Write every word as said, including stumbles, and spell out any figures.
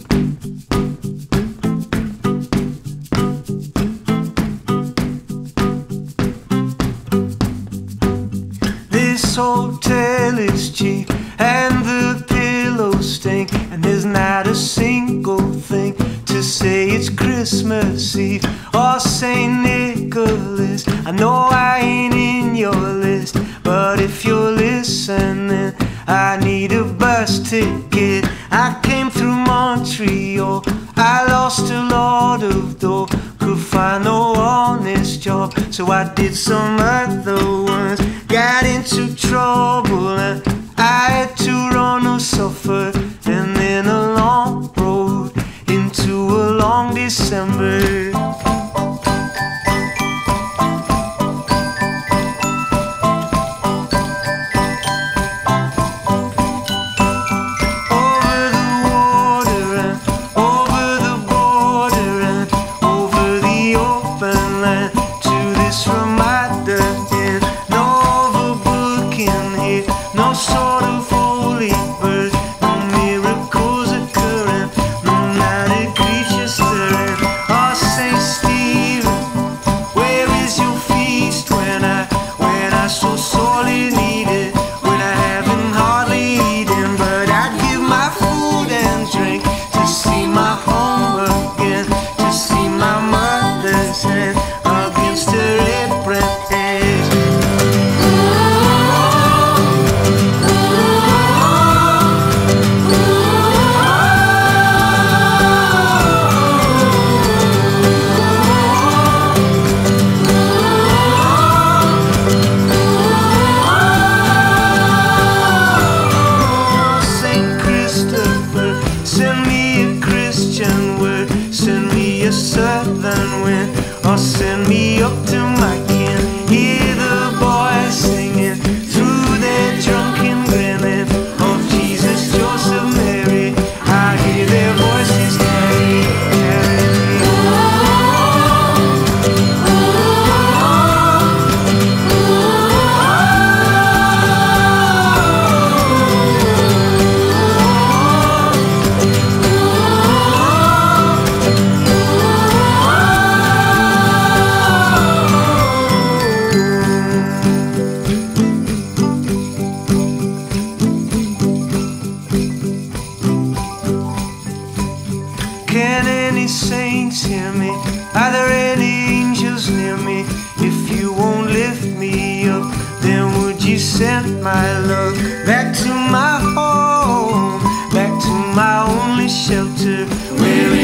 This hotel is cheap and the pillows stink, and there's not a single thing to say it's Christmas Eve or Saint Nicholas. I know I ain't in your list, but if you're listening, I need a bus ticket. I came through Montreal, I lost a lot of dough, could find no honest job, so I did some other ones. Got into trouble and I had to run or suffer, and then a long road into a long December. Southern wind, or send me up to my kin. Hear the boys singing through their drunken grinning of Jesus, Joseph, Mary. I hear their voices carry, carry me. Can any saints hear me? Are there any angels near me? If you won't lift me up, then would you send my love back to my home, back to my only shelter, where